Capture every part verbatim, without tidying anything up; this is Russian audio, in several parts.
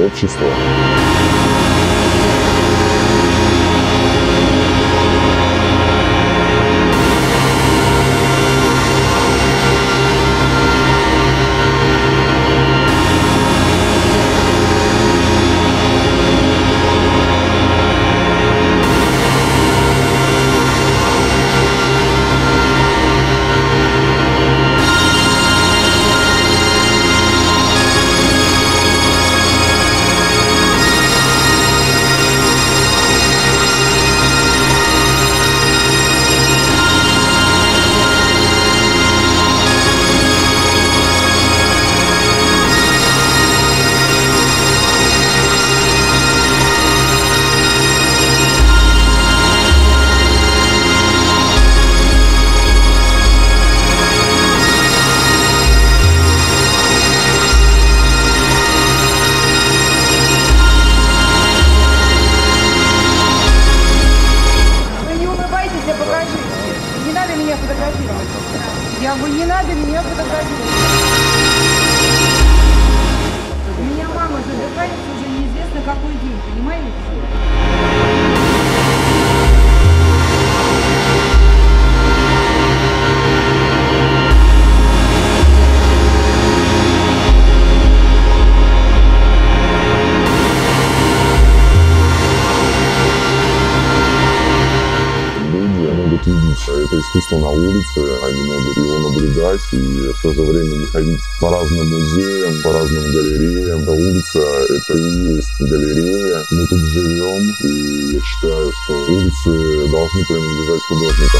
общества. Я бы не надо меня фотографировать. У меня мама задыхается уже неизвестно какой день, понимаете? Видеть это искусство на улице, они могут его наблюдать и в то же время не ходить по разным музеям, по разным галереям. Эта улица — это и есть галерея. Мы тут живем, и я считаю, что улицы должны принадлежать художникам.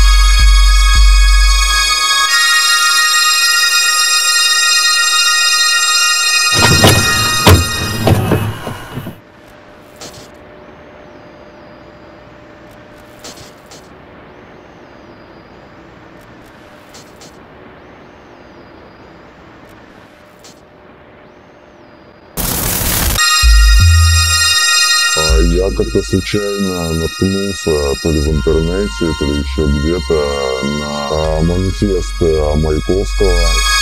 Я как-то случайно наткнулся то ли в интернете, то ли еще где-то на манифест Маяковского.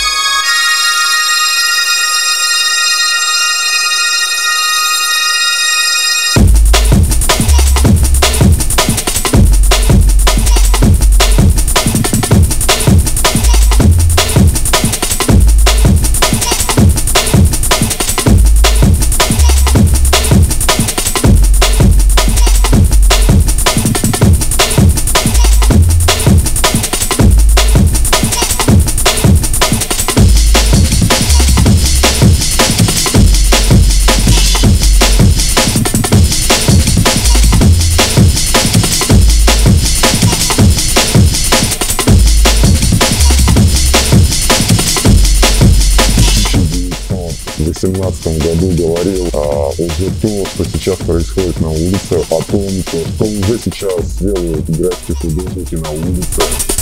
В две тысячи восемнадцатом году говорил а, уже то, что сейчас происходит на улице, о том, что, что уже сейчас делают граффити художники на улице.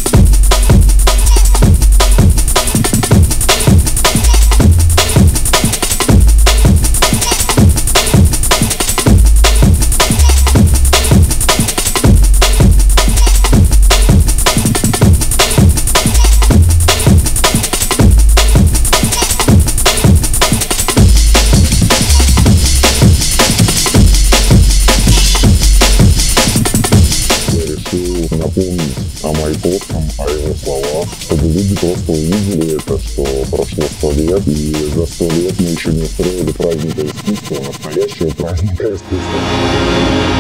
Напомнить о Маяковском, о его словах, чтобы люди просто увидели это, что прошло сто лет, и за сто лет мы еще не устроили праздника искусства, настоящего праздника искусства.